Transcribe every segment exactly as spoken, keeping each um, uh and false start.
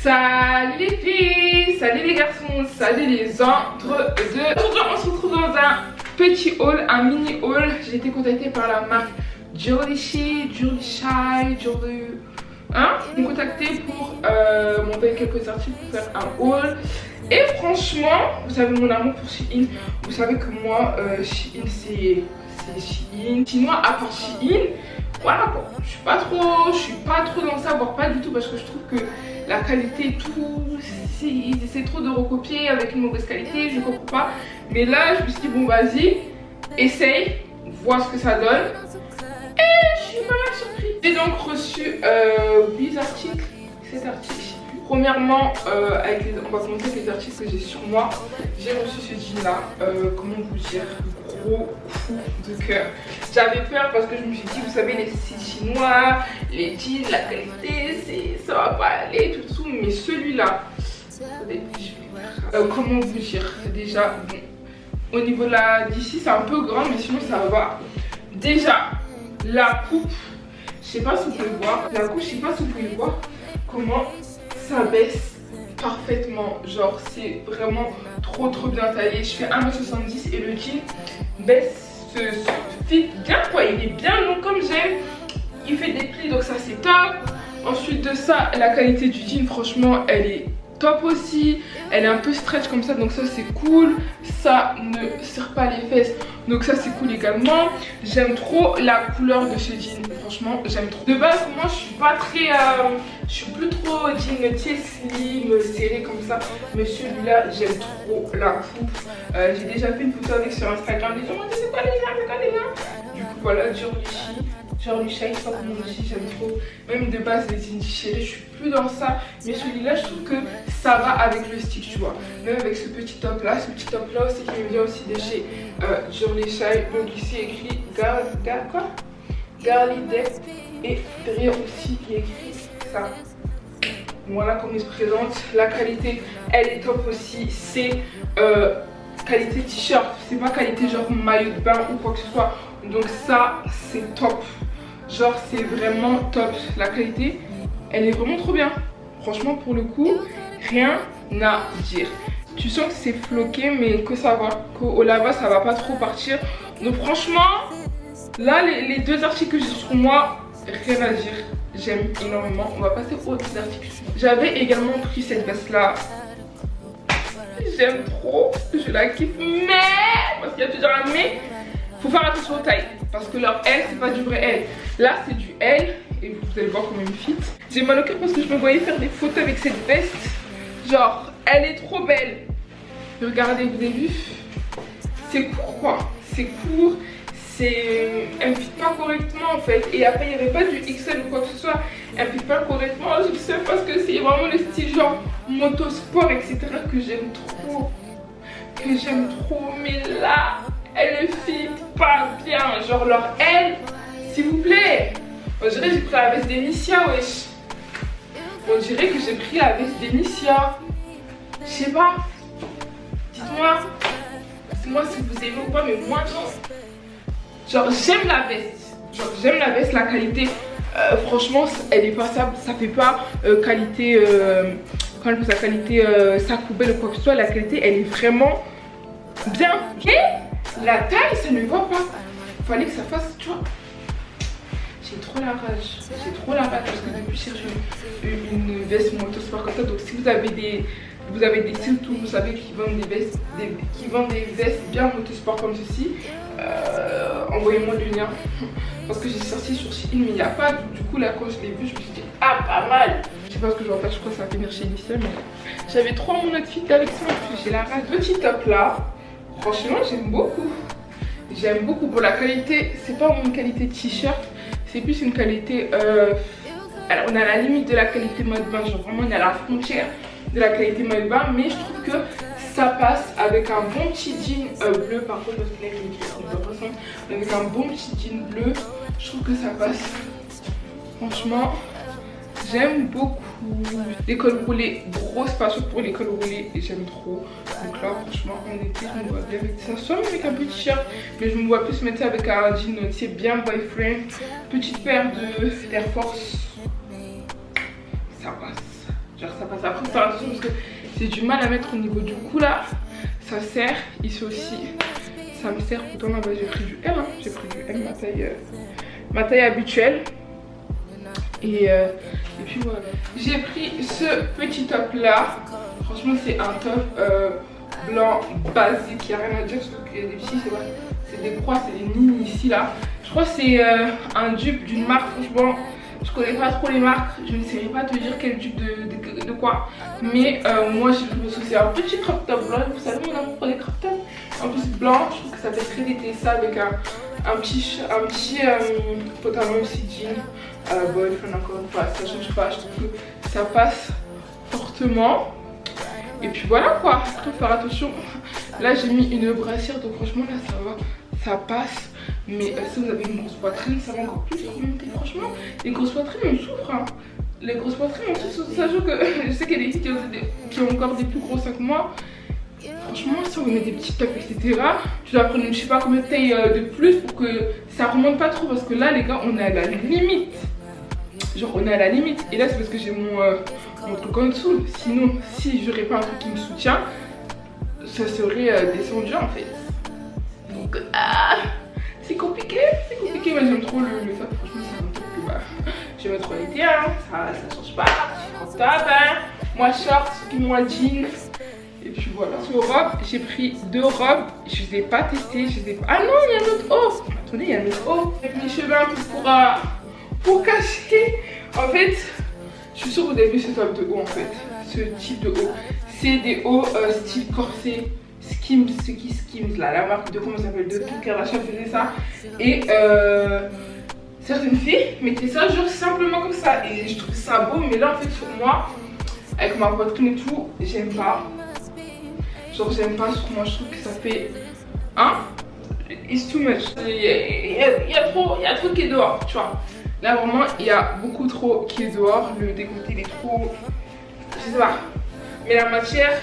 Salut les filles, salut les garçons, salut les entre deux. Aujourd'hui on se retrouve dans un petit haul, un mini haul. J'ai été contactée par la marque Jolly, Jolly Shy, Jolly... Hein, ils m'ont contacté pour euh, m'envoyer quelques articles pour faire un haul. Et franchement, vous savez mon amour pour Shein. Vous savez que moi, euh, Shein c'est Shein. Chinois à part Shein. Voilà quoi, je suis pas trop, je suis pas trop dans ça, voire pas du tout, parce que je trouve que la qualité et tout, ils essaient trop de recopier avec une mauvaise qualité, je comprends pas. Mais là, je me suis dit bon vas-y, essaye, vois ce que ça donne. Et je suis pas mal surprise. J'ai donc reçu euh, huit articles, sept articles. Premièrement, euh, avec les, on va commencer avec les articles que j'ai sur moi. J'ai reçu ce jean là, euh, comment vous dire, gros coup de cœur. J'avais peur parce que je me suis dit, vous savez, les sites chinois, les jeans, la qualité, ça va pas aller, tout, tout. Mais celui-là, euh, comment vous dire, déjà, bon, au niveau de la d'ici, c'est un peu grand, mais sinon ça va. Déjà, la coupe, je sais pas si vous pouvez voir, la coupe, je sais pas si vous pouvez voir comment ça baisse parfaitement, genre c'est vraiment trop trop bien taillé. Je fais un mètre soixante-dix et le jean baisse, se, se fit bien quoi, il est bien long comme j'aime, il fait des plis donc ça c'est top. Ensuite de ça, la qualité du jean franchement elle est top aussi, elle est un peu stretch comme ça donc ça c'est cool, ça ne serre pas les fesses donc ça c'est cool également. J'aime trop la couleur de ce jean, franchement j'aime trop. De base moi je suis pas très euh, je suis plus trop jean slim serré comme ça, mais celui-là j'aime trop la coupe. euh, j'ai déjà fait une photo avec sur Instagram, les gens m'ont dit c'est quoi les gars, c'est quoi les gars. Du coup voilà, Jolly Jolly Shy, je sais pas comment on dit, j'aime trop. Même de base les jeans chéris, je suis plus dans ça, mais celui-là je trouve que ça va avec le style, tu vois. Même avec ce petit top là, ce petit top là aussi qui me vient aussi de chez euh, Jolly Shy. Donc ici écrit Gar, Gar quoi Garly Depth, et derrière aussi il y a écrit ça. Voilà comment il se présente. La qualité elle est top aussi, c'est euh, qualité t-shirt, c'est pas qualité genre maillot de bain ou quoi que ce soit. Donc ça c'est top, genre c'est vraiment top. La qualité elle est vraiment trop bien, franchement pour le coup rien à dire. Tu sens que c'est floqué mais que ça va, qu'au lavage ça va pas trop partir. Donc franchement là les, les deux articles que j'ai sur moi, rien à dire, j'aime énormément. On va passer aux autres articles. J'avais également pris cette veste là, j'aime trop, je la kiffe, mais parce qu'il y a toujours un mais, faut faire attention aux tailles parce que leur L c'est pas du vrai L. Là c'est du L et vous allez voir comment il me fit. J'ai mal au cœur parce que je me voyais faire des photos avec cette veste, genre elle est trop belle. Regardez, vous avez vu, c'est court quoi, c'est court, c'est, elle me fit pas correctement en fait. Et après il n'y avait pas du X L ou quoi que ce soit, elle me fit pas correctement. Je sais parce que c'est vraiment le style genre motosport etc que j'aime trop, que j'aime trop, mais là elle ne fit pas bien, genre leur L, s'il vous plaît. On dirait que j'ai pris la veste d'Enicia, wesh. On dirait que j'ai pris la veste d'Enicia. Je sais pas. Dites-moi. Dites-moi si vous aimez ou pas, mais moi non. Genre j'aime la veste. Genre j'aime la veste, la qualité. Euh, franchement, elle est passable. Ça fait pas euh, qualité. Euh, quand elle pose la qualité euh, sac poubelle ou quoi que ce soit, la qualité elle est vraiment bien. Et la taille, ça ne va pas. Il fallait que ça fasse, tu vois. J'ai trop la rage. J'ai trop la rage parce que depuis je cherche une, une veste motosport comme ça. Donc si vous avez des, vous avez des sites où vous savez qui vendent des vestes, des, qui vendent des vestes bien motosport comme ceci, euh, envoyez-moi du lien. Parce que j'ai sorti sur Shein mais il n'y a pas. Du coup là quand je l'ai vu, je me suis dit ah pas mal. Je sais pas ce que je vais en faire. Je crois que ça va finir chez Nice, mais j'avais trop mon outfit avec ça. J'ai la rage. Petit top là. Franchement j'aime beaucoup. J'aime beaucoup. Pour la qualité, c'est pas une qualité t-shirt, c'est plus une qualité euh... alors on est à la limite de la qualité mode bain, genre vraiment on est à la frontière de la qualité mode bain, mais je trouve que ça passe avec un bon petit jean euh, bleu. Par contre parce qu'il y a une avec un bon petit jean bleu, je trouve que ça passe. Franchement j'aime beaucoup. Les cols roulés, grosse passion pour les cols roulés, j'aime trop. Donc là franchement en été je me vois bien avec ça, soit avec un petit shirt, mais je me vois plus mettre ça avec un jean, c'est bien boyfriend. Petite paire de Air Force, ça passe. genre ça passe. Après faut faire attention parce que j'ai du mal à mettre au niveau du cou là, ça serre, ici aussi ça me sert. Pourtant là bah, j'ai pris du M, hein. J'ai pris du M, ma taille, euh, ma taille habituelle. Et, euh, et puis voilà, j'ai pris ce petit top là, franchement c'est un top euh, blanc basique, il n'y a rien à dire, sauf qu'il y a des petits, c'est vrai, c'est des croix, c'est des lignes ici là. Je crois que c'est euh, un dupe d'une marque, franchement je connais pas trop les marques, je ne saurais pas te dire quel dupe de, de, de quoi. Mais euh, moi j'ai trouvé que c'est un petit crop top blanc, vous savez mon amour pour les crop top. En plus blanc, je trouve que ça fait très d'été ça avec un, un petit, un petit euh, pantalon aussi jean. Euh, boyfriend encore une fois, ça change pas, je trouve que ça passe fortement. Et puis voilà quoi, il faut faire attention. Là j'ai mis une brassière donc franchement là ça va, ça passe. Mais euh, si vous avez une grosse poitrine ça va encore plus remonter. Franchement les grosses poitrines on souffre hein. Les grosses poitrines on souffre, sachant que je sais qu'il y a des filles qui ont, des, qui ont encore des plus gros seins que moi. Franchement si on met des petits tops etc, tu dois prendre je sais pas combien de tailles euh, de plus pour que ça remonte pas trop. Parce que là les gars on est à la limite. Genre on est à la limite. Et là c'est parce que j'ai mon, euh, mon truc en dessous. Sinon si j'aurais pas un truc qui me soutient, ça serait euh, descendu en fait. Donc ah, c'est compliqué, c'est compliqué. Moi j'aime trop le, le top. Franchement c'est un truc que bah, j'aime trop l'été hein. Ça, ça change pas, c'est confortable hein. Moi short, puis moi jean. Et puis voilà. Sur robes, j'ai pris deux robes. Je les ai pas testées, je les ai pas. Ah non, il y a un autre haut. Attendez, il y a un autre haut. Avec mes cheveux un peu pour, euh, pour cacher. En fait, je suis sûre que vous avez vu ce top de haut en fait. Ce type de haut. C'est des hauts euh, style corset. Skims, c'est qui Skims là, la marque de comment ça s'appelle, de Kim Kardashian faisait ça. Et euh, certaines filles mettaient ça genre simplement comme ça. Et je trouve ça beau, mais là en fait sur moi, avec ma poitrine et tout, j'aime pas. Genre j'aime pas sur moi, je trouve que ça fait hein, it's too much. Il y a, il y a, il y a trop, il y a trop qui est dehors, tu vois. Là vraiment il y a beaucoup trop qui est dehors. Le décolleté il est trop, je sais pas. Mais la matière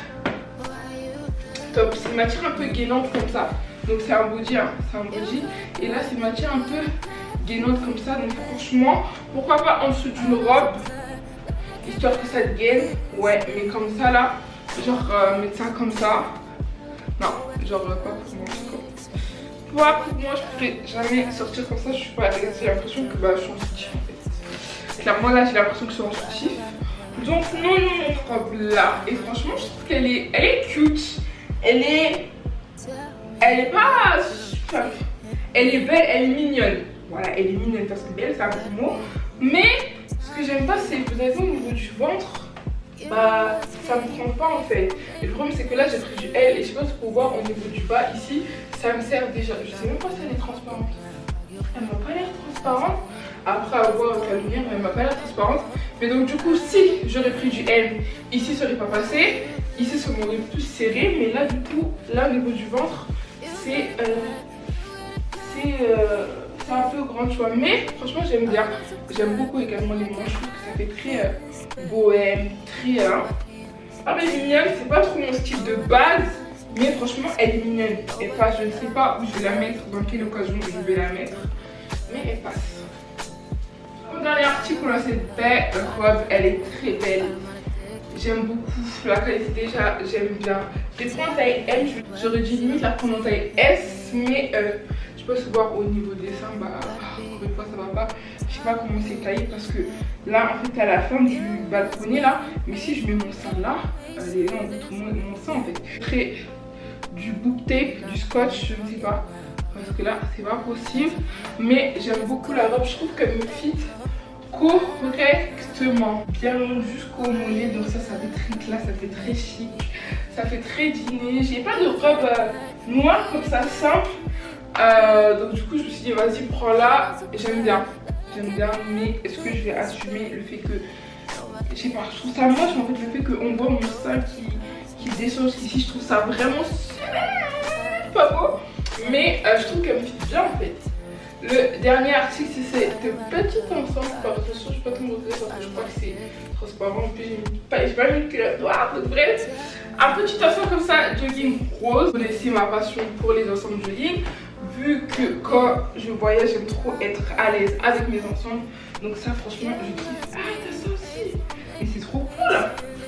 top, c'est une matière un peu gainante comme ça. Donc c'est un body, hein, c'est un body. Et là c'est une matière un peu gainante comme ça. Donc franchement, pourquoi pas en dessous d'une robe, histoire que ça te gaine. Ouais, mais comme ça là. Genre euh, mettre ça comme ça. Non, genre euh, pas pour moi. Moi, pour moi, je pourrais jamais sortir comme ça. Je suis pas à l'aise. J'ai l'impression que bah, je suis en soutif en fait. Clairement, là, j'ai l'impression que je suis en soutif. Donc, non, non, mon robe là. Et franchement, je trouve qu'elle est, elle est cute. Elle est. Elle est pas. Enfin, elle est belle, elle est mignonne. Voilà, elle est mignonne parce que belle, c'est un gros mot. Mais ce que j'aime pas, c'est que vous avez vu au niveau du ventre. Bah ça me prend pas en fait. Et le problème c'est que là j'ai pris du L et je sais pas si pour voir au niveau du bas ici, ça me sert déjà. Je sais même pas si elle est transparente. Elle m'a pas l'air transparente. Après avoir avec la lumière, elle m'a pas l'air transparente. Mais donc du coup si j'aurais pris du M, ici ça aurait pas passé. Ici ça m'aurait plus serré. Mais là du coup, là au niveau du ventre, c'est euh, c'est euh, c'est un peu grand tu vois. Mais franchement j'aime bien. J'aime beaucoup également les manches. Je trouve que ça fait très euh, bohème, très hein. Ah mais mignonne, c'est pas trop mon style de base. Mais franchement elle est mignonne. Elle passe, je ne sais pas où je vais la mettre, dans quelle occasion je vais la mettre. Mais elle passe. Mon dernier article là, cette belle robe, elle est très belle. J'aime beaucoup la qualité déjà, j'aime bien. Je vais prendre en taille M, j'aurais dû limite la prendre en taille S. Mais euh, je peux se voir au niveau des seins, bah encore une fois ça va pas. Je sais pas comment c'est taillé parce que là en fait à la fin du balconnet là. Mais si je mets mon sein là, allez là on retrouve mon, mon sein en fait. Très du book tape, du scotch, je ne sais pas. Parce que là c'est pas possible. Mais j'aime beaucoup la robe, je trouve qu'elle me fit correctement. Bien jusqu'au mollet, donc ça ça fait très classe, ça fait très chic. Ça fait très dîner. J'ai pas de robe euh, noire comme ça simple. Euh, donc du coup je me suis dit vas-y prends-la. J'aime bien. J'aime bien, mais est-ce que je vais assumer le fait que, je sais pas, je trouve ça moche en fait, le fait qu'on voit mon sein qui, qui descend jusqu'ici, je trouve ça vraiment pas beau, mais euh, je trouve qu'elle me fit bien en fait. Le dernier article c'est cette petite ensemble, par attention je vais pas tout montrer parce que je crois que c'est transparent, en plus j'ai pas, pas mis de culotte noire, donc bref, un petit ensemble comme ça, jogging rose. Vous connaissez ma passion pour les ensembles jogging. Vu que quand je voyage, j'aime trop être à l'aise avec mes ensembles. Donc ça franchement, je kiffe. Ah, t'as ça aussi. Et c'est trop cool.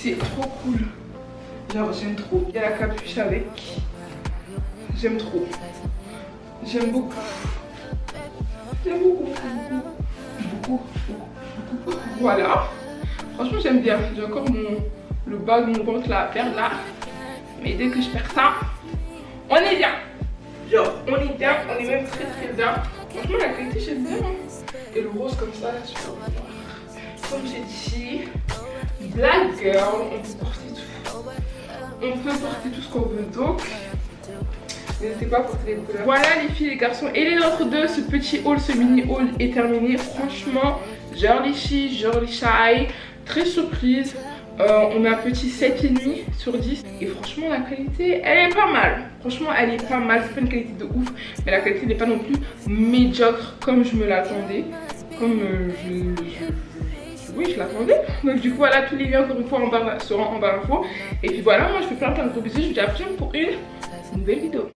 c'est trop cool. Genre j'aime trop. Il y a la capuche avec. J'aime trop. J'aime beaucoup. J'aime beaucoup, beaucoup, beaucoup, beaucoup, beaucoup. Voilà. Franchement j'aime bien. J'ai encore mon, le bas de mon ventre là à perdre là. Mais dès que je perds ça, on est bien. Genre on est bien, on est même très très bien. Franchement la qualité j'aime bien. Et le rose comme ça là, super bien. Comme j'ai dit, Black Girl, on peut porter tout. On peut porter tout ce qu'on veut, donc n'hésitez pas à porter les couleurs. Voilà les filles, les garçons et les autres deux, ce petit haul, ce mini haul est terminé. Franchement, Girly Girly Shy, très surprise. Euh, on a un petit sept virgule cinq sur dix. Et franchement la qualité elle est pas mal. Franchement elle est pas mal, c'est pas une qualité de ouf, mais la qualité n'est pas non plus médiocre comme je me l'attendais. Comme euh, je, je, je, oui je l'attendais. Donc du coup voilà, tous les liens encore une fois en bas seront en bas d'infos. Et puis voilà, moi je fais plein plein de gros bisous. Je vous dis à la prochaine pour une nouvelle vidéo.